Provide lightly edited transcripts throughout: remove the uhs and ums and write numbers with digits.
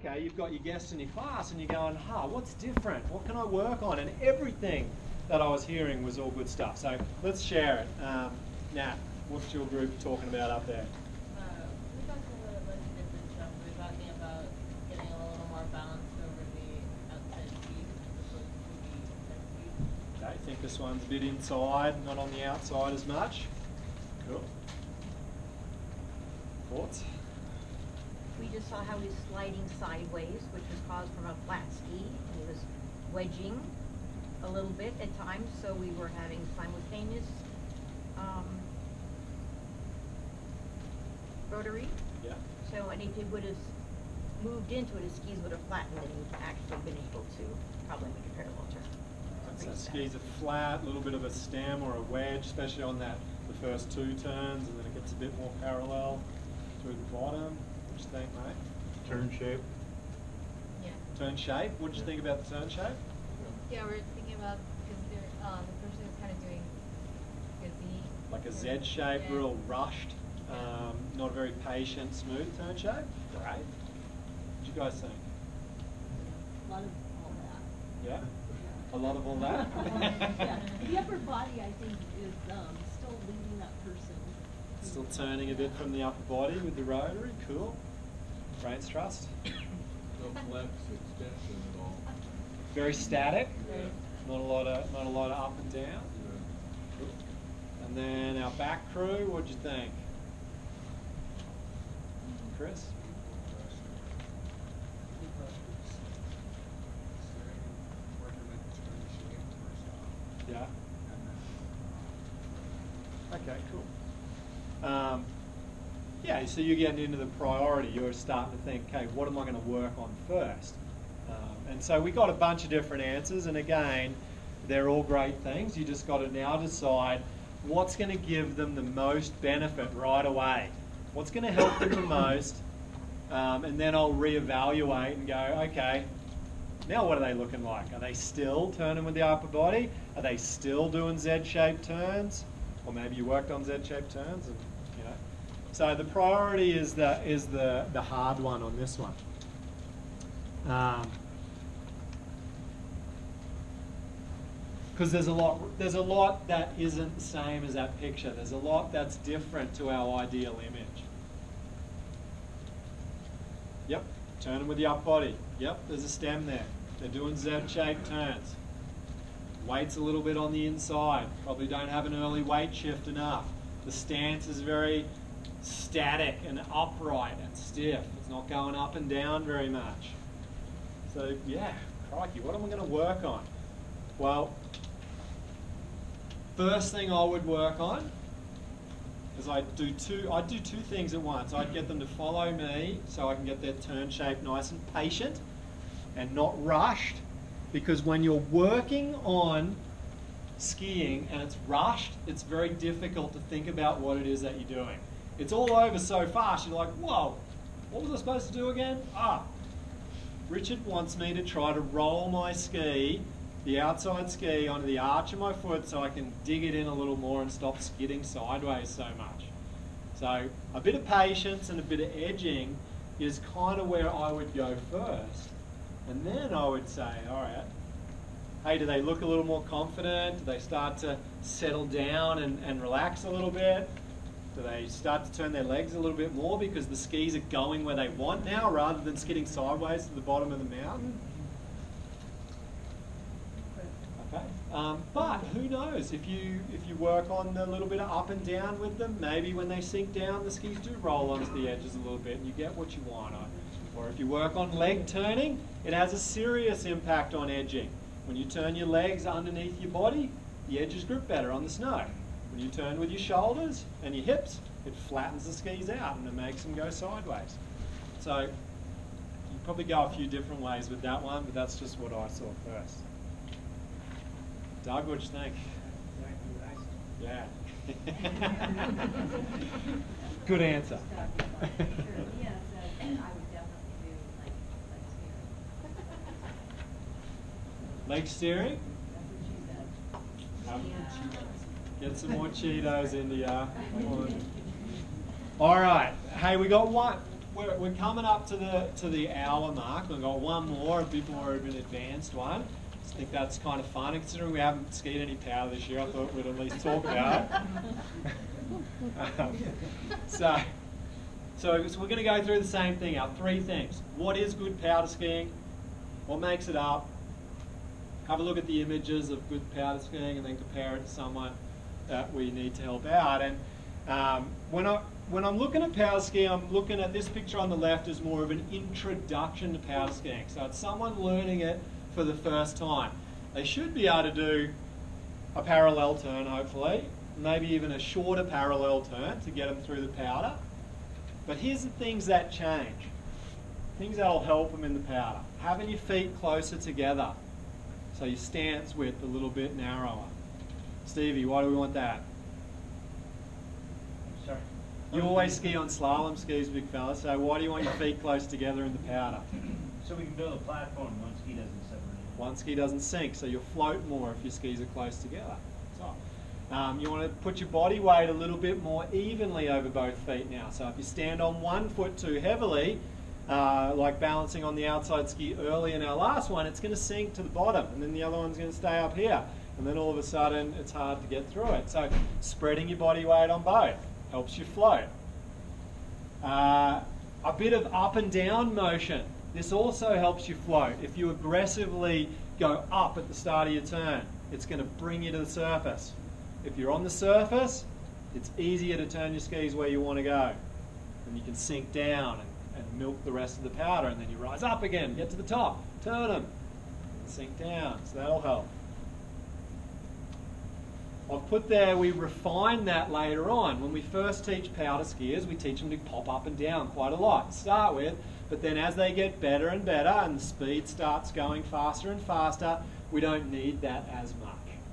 okay, you've got your guests in your class and you're going, what's different? What can I work on? And everything that I was hearing was all good stuff. So let's share it. Nat, what's your group talking about up there? We're talking about a bunch of different stuff. We're talking about getting a little more balanced over the outside speed as opposed to the inside speed. Okay, I think this one's a bit inside, not on the outside as much. Cool. Thoughts? We just saw how he was sliding sideways, which was caused from a flat ski, and he was wedging a little bit at times, so we were having simultaneous rotary. Yeah. So, and if he would have moved into it, his skis would have flattened, and he'd actually been able to probably make a parallel turn. So skis are flat, a little bit of a stem or a wedge, especially on the first two turns, and then it gets a bit more parallel through the bottom. What do you think, mate? Turn shape. Yeah. Turn shape? What did you think about the turn shape? Yeah, we're thinking about, because the person is kind of doing a Z. Like a Z shape, Yeah. real rushed, not a very patient, smooth turn shape. Great. What do you guys think? A lot of all that. Yeah? A lot of all that? Yeah. The upper body, I think, is still leading that person. Still turning a bit from the upper body with the rotary. Cool. Brains trust. No flex extension at all. Very static. Yeah. Not a lot of up and down. Yeah. Cool. And then our back crew, what'd you think? Chris? Yeah. Okay, cool. Yeah, so you're getting into the priority. You're starting to think, okay, what am I going to work on first? And so we got a bunch of different answers, and again, they're all great things. You just got to now decide what's going to give them the most benefit right away. What's going to help them the most? And then I'll reevaluate and go, okay, now what are they looking like? Are they still turning with the upper body? Are they still doing Z-shaped turns? Or maybe you worked on Z-shaped turns, and, you know. So the priority is the hard one on this one. Because there's a lot that isn't the same as that picture. There's a lot that's different to our ideal image. Yep, turning with the up body. Yep, there's a stem there. They're doing Z-shaped turns. Weight's a little bit on the inside. Probably don't have an early weight shift enough. The stance is very static and upright and stiff. It's not going up and down very much. So yeah, crikey, what am I going to work on? Well, first thing I would work on is I'd do two things at once. I'd get them to follow me so I can get their turn shape nice and patient and not rushed, because when you're working on skiing and it's rushed, it's very difficult to think about what it is that you're doing. It's all over so fast, you're like, whoa, what was I supposed to do again? Richard wants me to try to roll my ski, the outside ski, onto the arch of my foot so I can dig it in a little more and stop skidding sideways so much. So a bit of patience and a bit of edging is kind of where I would go first. And then I would say, all right, hey, do they look a little more confident? Do they start to settle down and relax a little bit? Do they start to turn their legs a little bit more because the skis are going where they want now rather than skidding sideways to the bottom of the mountain? Okay. But who knows? If you work on a little bit of up and down with them, maybe when they sink down, the skis do roll onto the edges a little bit and you get what you want. Or if you work on leg turning, it has a serious impact on edging. When you turn your legs underneath your body, the edges grip better on the snow. When you turn with your shoulders and your hips, it flattens the skis out and it makes them go sideways. So you probably go a few different ways with that one, but that's just what I saw first. Doug, what do you think? Yeah. Good answer. Yes, I would definitely do Leg steering? That's what she said. Get some more Cheetos into ya. All right. Hey, we got we're coming up to the hour mark. We've got one more, a bit more of an advanced one. I think that's kind of fun. And considering we haven't skied any powder this year, I thought we'd at least talk about it. So we're going to go through the same thing, our 3 things. What is good powder skiing? What makes it up? Have a look at the images of good powder skiing and then compare it to someone that we need to help out. And when I'm looking at powder skiing, I'm looking at this picture on the left as more of an introduction to powder skiing. So it's someone learning it for the first time. They should be able to do a parallel turn, hopefully, maybe even a shorter parallel turn to get them through the powder. But here's the things that change, things that'll help them in the powder. Having your feet closer together, so your stance width a little bit narrower. Stevie, why do we want that? Sorry. You always ski on slalom skis, big fella, so why do you want your feet close together in the powder? So we can build a platform one ski doesn't separate. One ski doesn't sink, so you'll float more if your skis are close together. So, you want to put your body weight a little bit more evenly over both feet now. So if you stand on one foot too heavily, like balancing on the outside ski early in our last one, it's going to sink to the bottom, and then the other one's going to stay up here. And then all of a sudden, it's hard to get through it. So spreading your body weight on both helps you float. A bit of up and down motion. This also helps you float. If you aggressively go up at the start of your turn, it's going to bring you to the surface. If you're on the surface, it's easier to turn your skis where you want to go. And you can sink down and milk the rest of the powder, and then you rise up again, get to the top, turn them, and sink down. So that'll help. I've put there, we refine that later on. When we first teach powder skiers, we teach them to pop up and down quite a lot to start with, but then as they get better and better and the speed starts going faster and faster, we don't need that as much.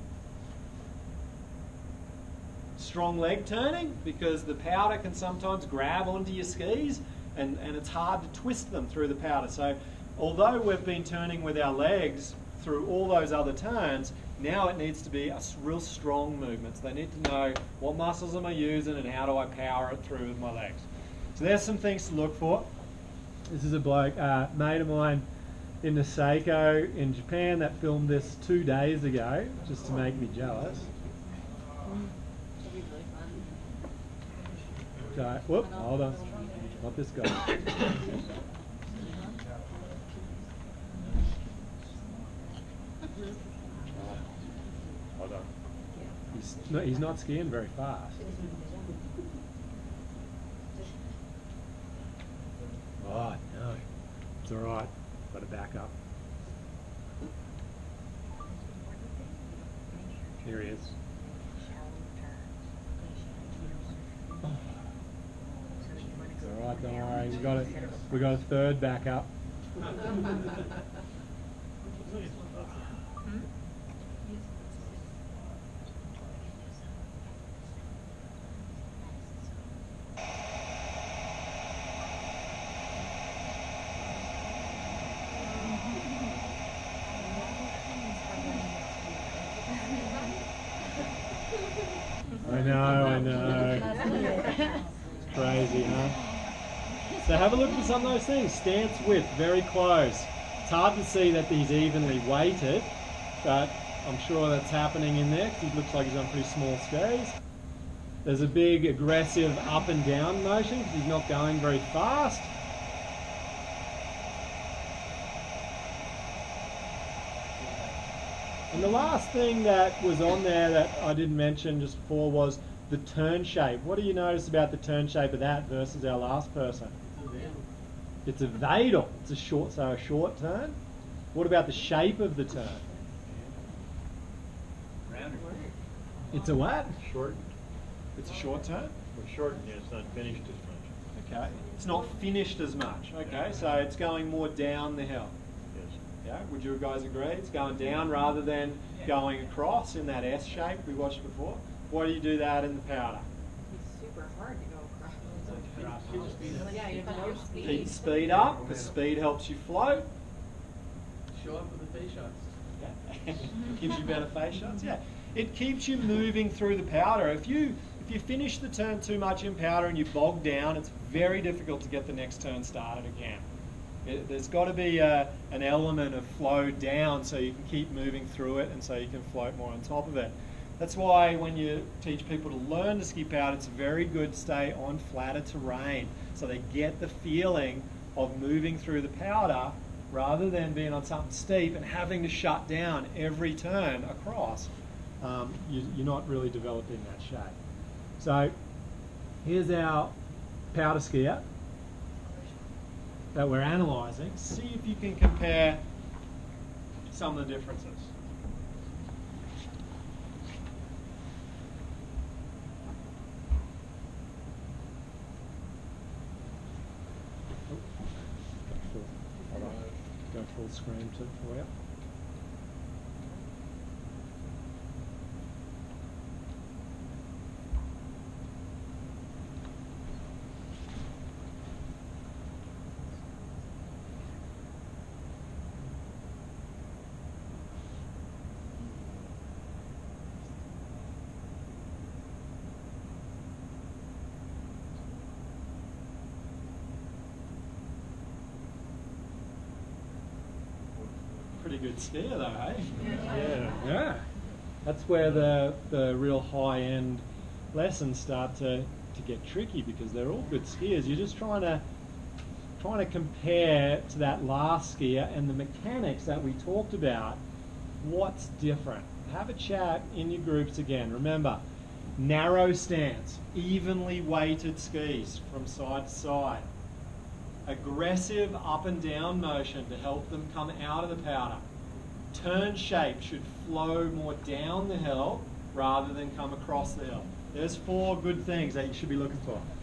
Strong leg turning, because the powder can sometimes grab onto your skis and it's hard to twist them through the powder. So although we've been turning with our legs through all those other turns, now it needs to be a real strong movement. So they need to know what muscles am I using and how do I power it through with my legs. So there's some things to look for. This is a bloke, mate of mine in Niseko in Japan that filmed this 2 days ago, just to make me jealous. Okay, whoop, hold on. Not this guy. Hold on. He's not skiing very fast. Oh, no. It's all right. Got to back up. Here he is. It's all right, don't worry. We got a third back up. I know. It's crazy, huh? So have a look at some of those things. Stance width, very close. It's hard to see that he's evenly weighted, but I'm sure that's happening in there because he looks like he's on pretty small skis. There's a big aggressive up and down motion because he's not going very fast. And the last thing that was on there that I didn't mention just before was the turn shape. What do you notice about the turn shape of that versus our last person? It's a vadel. It's a short turn. What about the shape of the turn? Rounder. It's a what? Short. It's a short turn? Well, shortened, yeah, it's not finished as much. Okay. It's not finished as much. Okay, so it's going more down the hill. Yes. Yeah, would you guys agree? It's going down rather than going across in that S shape we watched before. Why do you do that in the powder? It's super hard to go across. Yeah, you have no speed. Keep speed up, because speed helps you float. Show up with the face shots. Yeah. Gives you better face shots. Yeah, it keeps you moving through the powder. If you if you finish the turn too much in powder and you bog down, it's very difficult to get the next turn started again. There's got to be an element of flow down so you can keep moving through it and so you can float more on top of it. That's why when you teach people to learn to ski powder, it's very good to stay on flatter terrain so they get the feeling of moving through the powder rather than being on something steep and having to shut down every turn across. You're not really developing that shape. So here's our powder skier that we're analysing. See if you can compare some of the differences. Go full screen for you. Pretty good skier though, eh? Yeah. That's where the real high-end lessons start to get tricky because they're all good skiers. You're just trying to compare to that last skier and the mechanics that we talked about. What's different? Have a chat in your groups again. Remember, narrow stance, evenly weighted skis from side to side. Aggressive up and down motion to help them come out of the powder. Turn shape should flow more down the hill rather than come across the hill. There's 4 good things that you should be looking for.